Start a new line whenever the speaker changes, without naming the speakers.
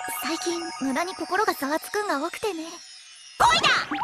最近無駄に心がざわつくんが多くてね。
恋だ。